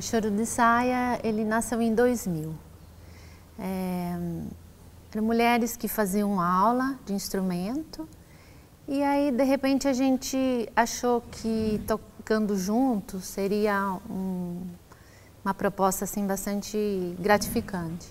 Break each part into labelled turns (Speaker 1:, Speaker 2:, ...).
Speaker 1: Choro de Saia, ele nasceu em 2000. Eram mulheres que faziam aula de instrumento e aí, de repente, a gente achou que tocando junto seria uma proposta assim, bastante gratificante.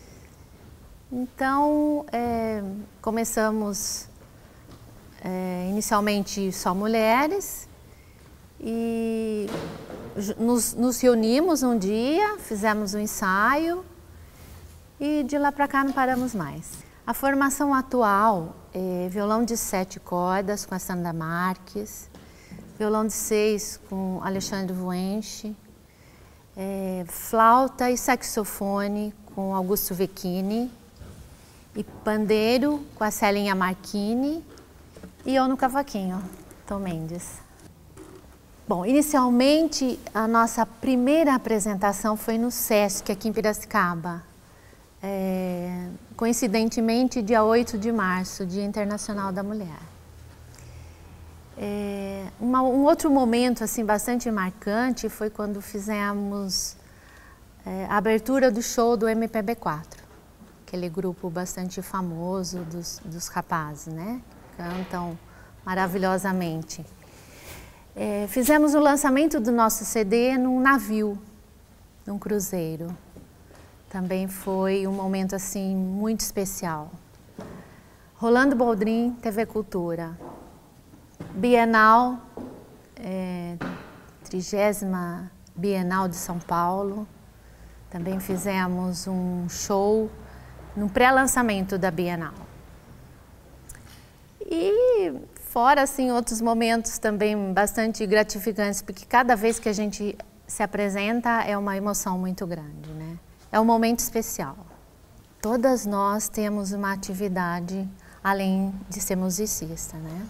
Speaker 1: Então, começamos inicialmente só mulheres e nos reunimos um dia, fizemos um ensaio e de lá para cá não paramos mais. A formação atual é violão de 7 cordas com a Sandra Marques, violão de 6 com Alexandre Vuenche, flauta e saxofone com Augusto Vecchini e pandeiro com a Celinha Marchini e eu no cavaquinho, Tom Mendes. Bom, inicialmente a nossa primeira apresentação foi no Sesc, aqui em Piracicaba. Coincidentemente, dia 8 de março, Dia Internacional da Mulher. Um outro momento assim, bastante marcante foi quando fizemos a abertura do show do MPB4, aquele grupo bastante famoso dos rapazes, né? Cantam maravilhosamente. Fizemos o lançamento do nosso CD num navio, num cruzeiro. Também foi um momento assim muito especial. Rolando Boldrin, TV Cultura. Bienal, 30ª Bienal de São Paulo. Também fizemos um show no pré-lançamento da Bienal. E fora assim outros momentos também bastante gratificantes, porque cada vez que a gente se apresenta é uma emoção muito grande, né? É um momento especial. Todas nós temos uma atividade além de ser musicista, né?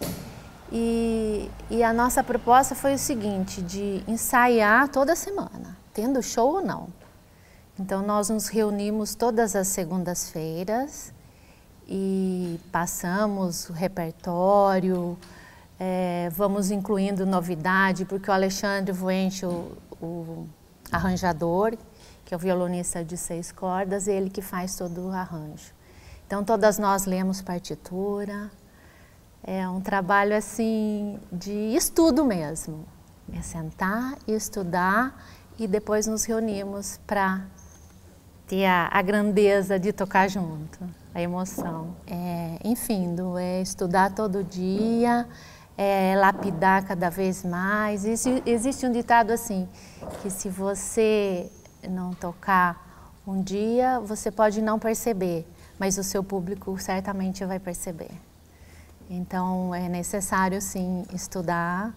Speaker 1: E a nossa proposta foi o seguinte, de ensaiar toda semana, tendo show ou não. Então nós nos reunimos todas as segundas-feiras e passamos o repertório, vamos incluindo novidade, porque o Alexandre Vuenche, o arranjador, que é o violonista de 6 cordas, ele que faz todo o arranjo. Então todas nós lemos partitura, é um trabalho assim de estudo mesmo, é sentar e estudar e depois nos reunimos para ter a grandeza de tocar junto, a emoção. Enfim, estudar todo dia, lapidar cada vez mais. Existe um ditado assim, que se você não tocar um dia, você pode não perceber, mas o seu público certamente vai perceber. Então é necessário sim estudar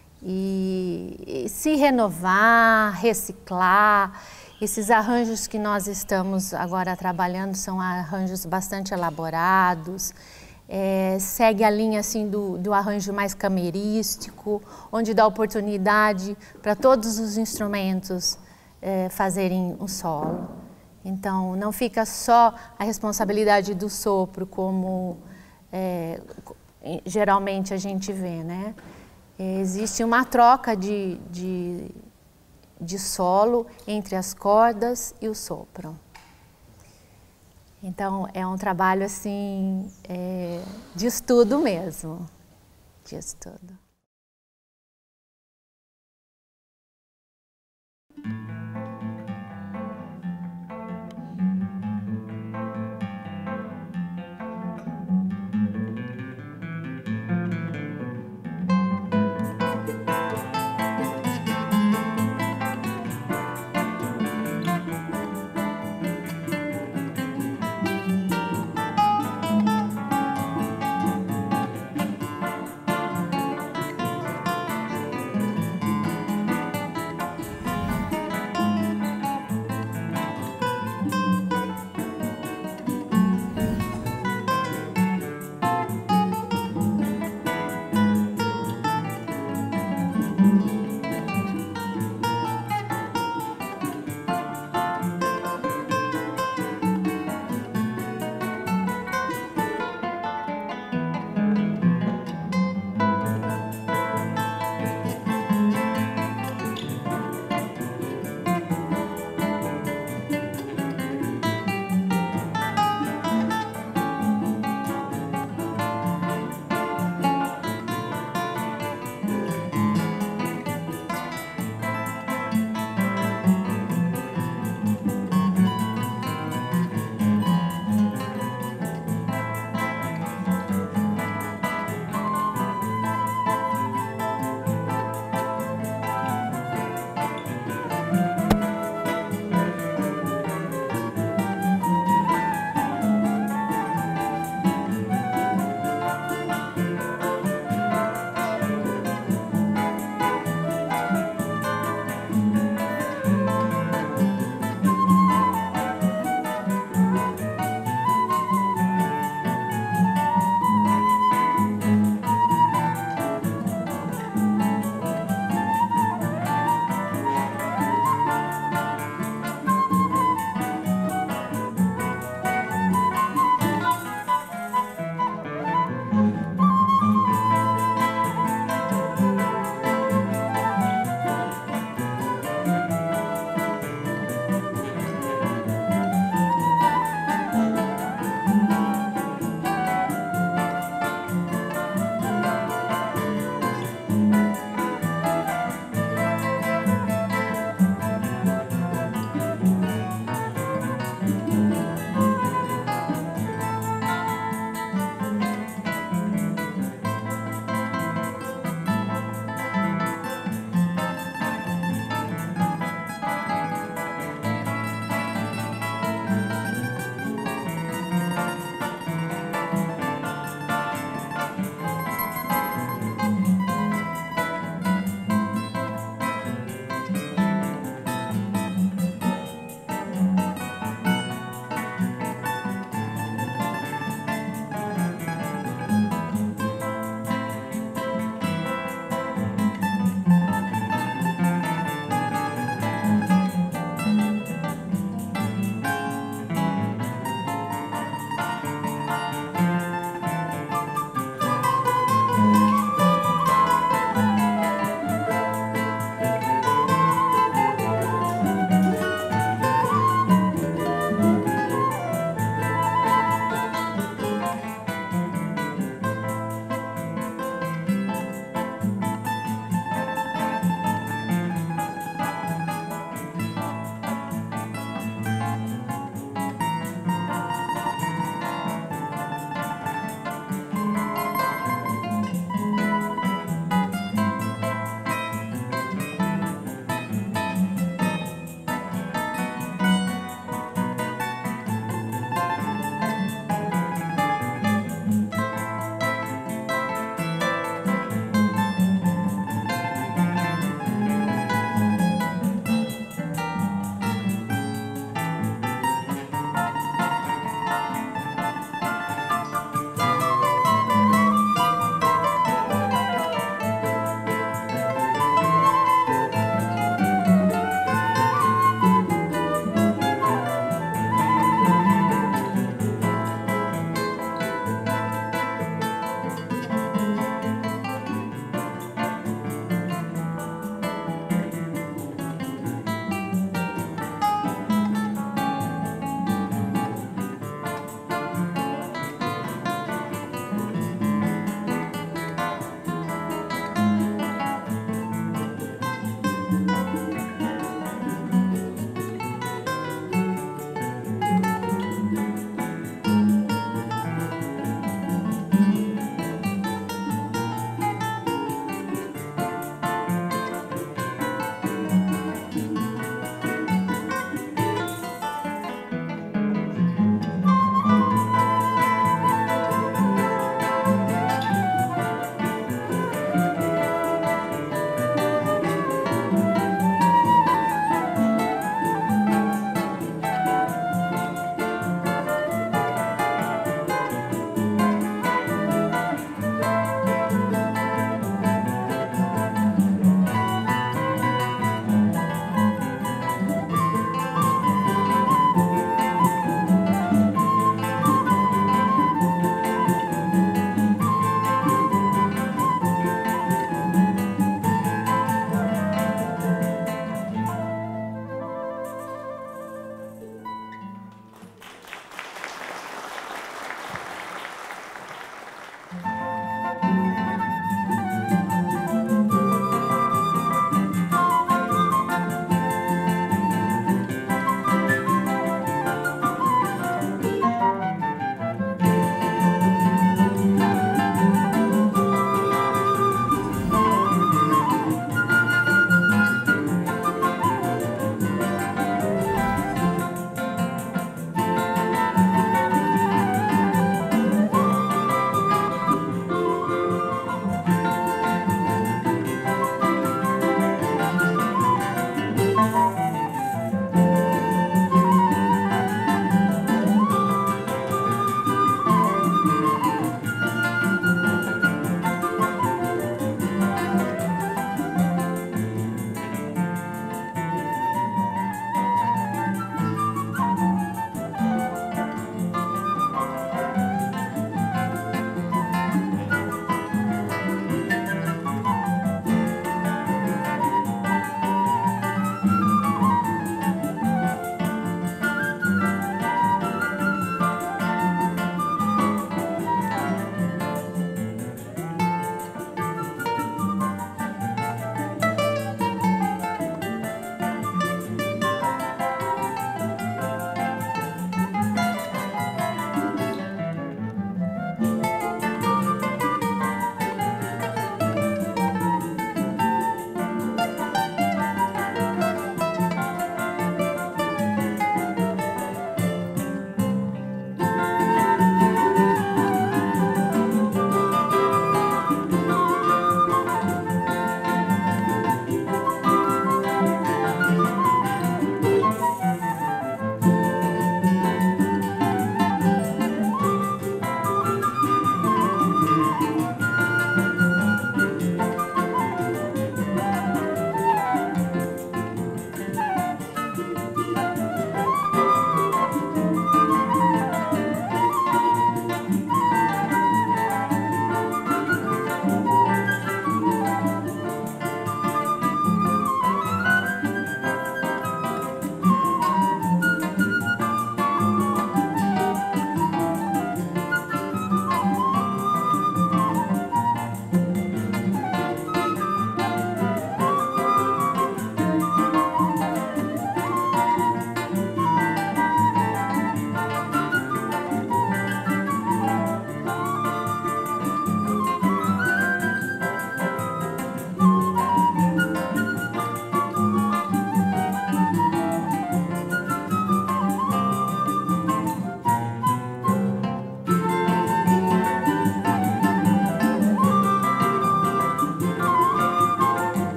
Speaker 1: e se renovar, reciclar. Esses arranjos que nós estamos agora trabalhando são arranjos bastante elaborados, segue a linha assim do arranjo mais camerístico, onde dá oportunidade para todos os instrumentos fazerem um solo. Então não fica só a responsabilidade do sopro como geralmente a gente vê, né? Existe uma troca de solo entre as cordas e o sopro. Então é um trabalho assim de estudo mesmo, de estudo.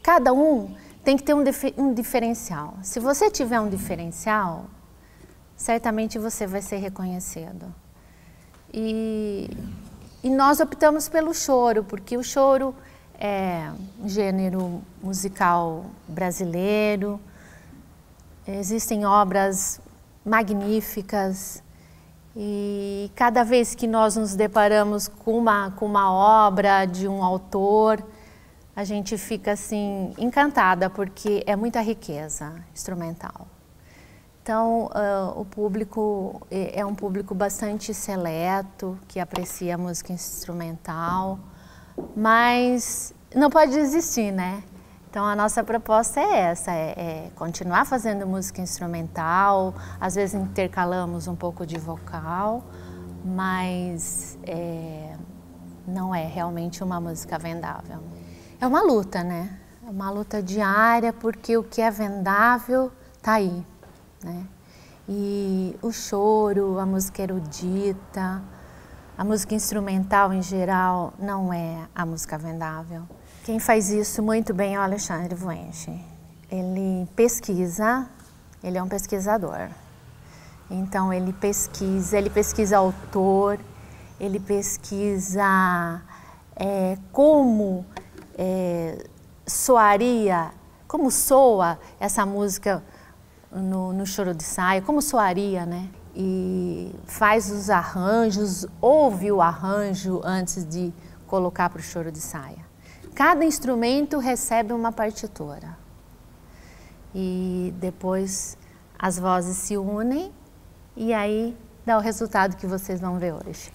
Speaker 1: cada um tem que ter um diferencial. Se você tiver um diferencial, certamente você vai ser reconhecido. E nós optamos pelo choro, porque o choro é um gênero musical brasileiro, existem obras magníficas e cada vez que nós nos deparamos com uma obra de um autor, a gente fica assim encantada, porque é muita riqueza instrumental. Então, o público é um público bastante seleto, que aprecia a música instrumental, mas não pode desistir, né? Então, a nossa proposta é essa, é continuar fazendo música instrumental, às vezes intercalamos um pouco de vocal, mas não é realmente uma música vendável. É uma luta, né? É uma luta diária, porque o que é vendável está aí, né? E o choro, a música erudita, a música instrumental em geral não é a música vendável. Quem faz isso muito bem é o Alexandre Wunsch. Ele pesquisa, ele é um pesquisador. Então ele pesquisa autor, ele pesquisa como soaria, como soa essa música no Choro de Saia, como soaria, né? E faz os arranjos, ouve o arranjo antes de colocar para o Choro de Saia. Cada instrumento recebe uma partitura e depois as vozes se unem e aí dá o resultado que vocês vão ver hoje.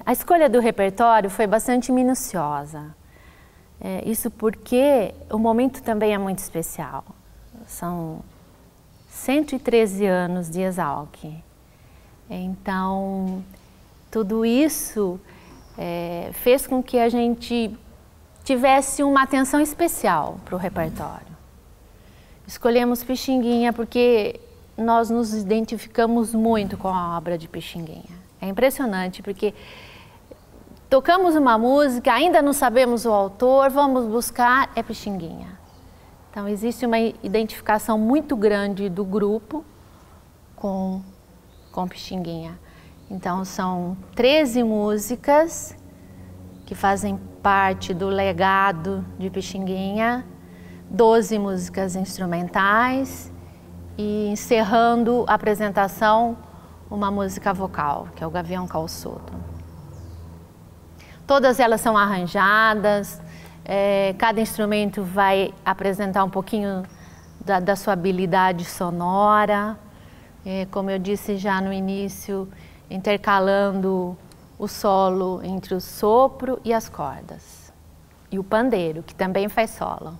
Speaker 1: A escolha do repertório foi bastante minuciosa. Isso porque o momento também é muito especial. São 113 anos de Exalc. Então, tudo isso fez com que a gente tivesse uma atenção especial para o repertório. Escolhemos Pixinguinha porque nós nos identificamos muito com a obra de Pixinguinha. É impressionante porque tocamos uma música, ainda não sabemos o autor, vamos buscar, é Pixinguinha. Então existe uma identificação muito grande do grupo com Pixinguinha. Então são 13 músicas que fazem parte do legado de Pixinguinha, 12 músicas instrumentais e encerrando a apresentação uma música vocal, que é o Gavião Calçudo. Todas elas são arranjadas, cada instrumento vai apresentar um pouquinho da sua habilidade sonora, como eu disse já no início, intercalando o solo entre o sopro e as cordas. E o pandeiro, que também faz solo.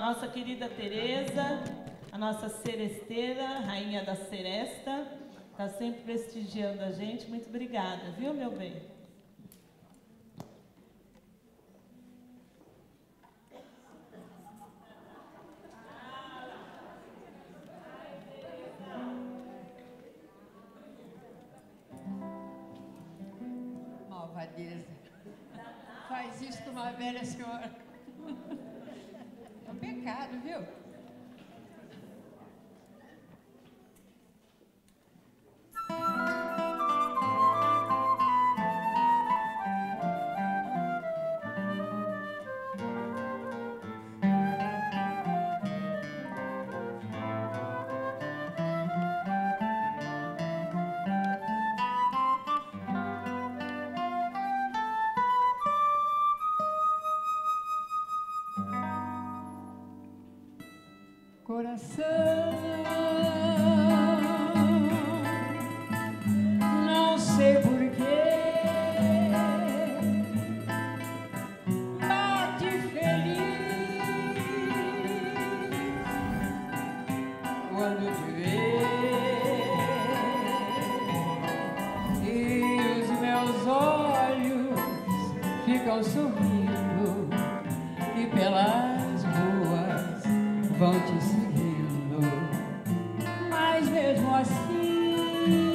Speaker 2: nossa querida Tereza, a nossa seresteira, rainha da seresta, está sempre prestigiando a gente. Muito obrigada, viu, meu bem?
Speaker 3: Malvadeza. Faz isso com uma velha senhora. É um pecado, viu? Coração, não sei porquê, bate feliz quando te vê, e os meus olhos ficam sorrindo, e pelas ruas vão te seguindo, mas mesmo assim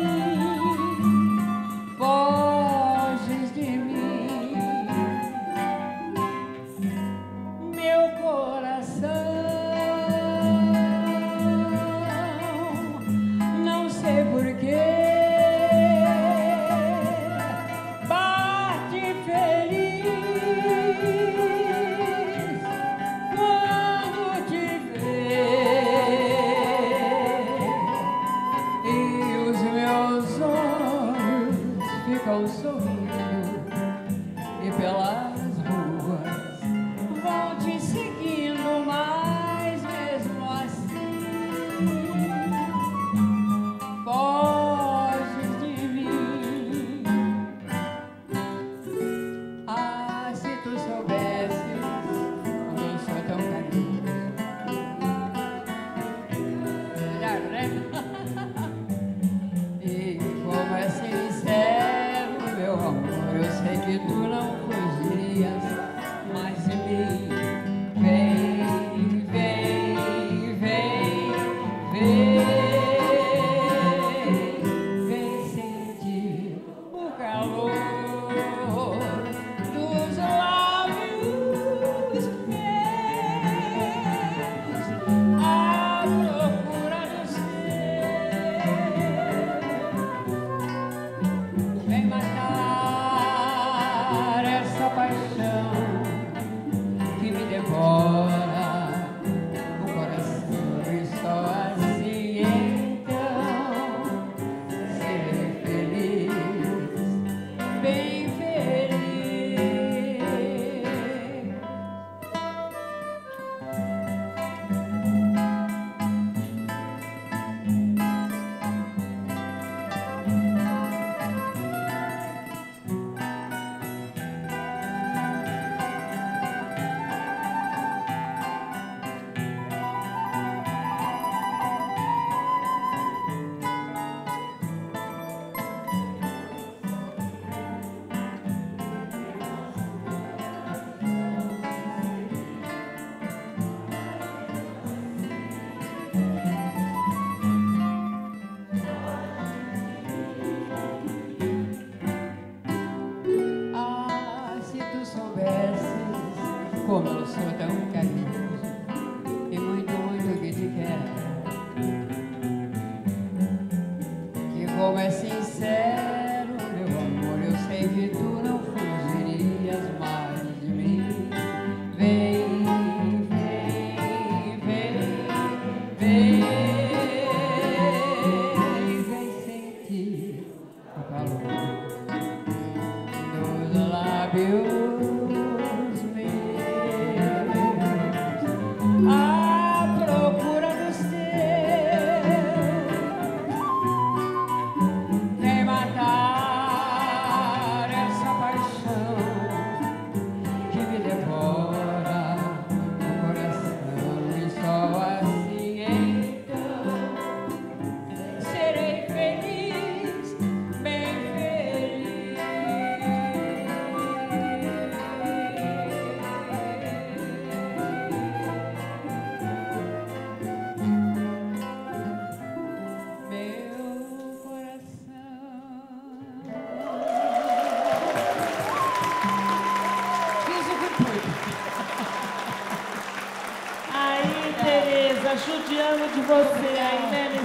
Speaker 3: foges de mim, meu coração, não sei porquê, bate feliz quando te ficam sorrindo, e pelas ruas vão te seguindo, mas mesmo assim foges de mim. Ah, se tu soubesses como eu sou tão carinhoso. E como é sincero, meu amor, eu sei que tu não fugirias mais de mim. Vem, vem, vem, vem, vem sentir o calor dos lábios meus, à procura do seu. Vem matar essa paixão que me devora o coração, e só assim então serei feliz, bem feliz. Ah, se tu soubesses como eu sou tão carinhoso e muito, muito que te quero, que como é sincero, meu amor, eu sei que tu não fugirias mais de mim. Vem, vem, vem, vem, vem sentir o calor dos lábios meus,
Speaker 2: Tá judiando de você aí, né,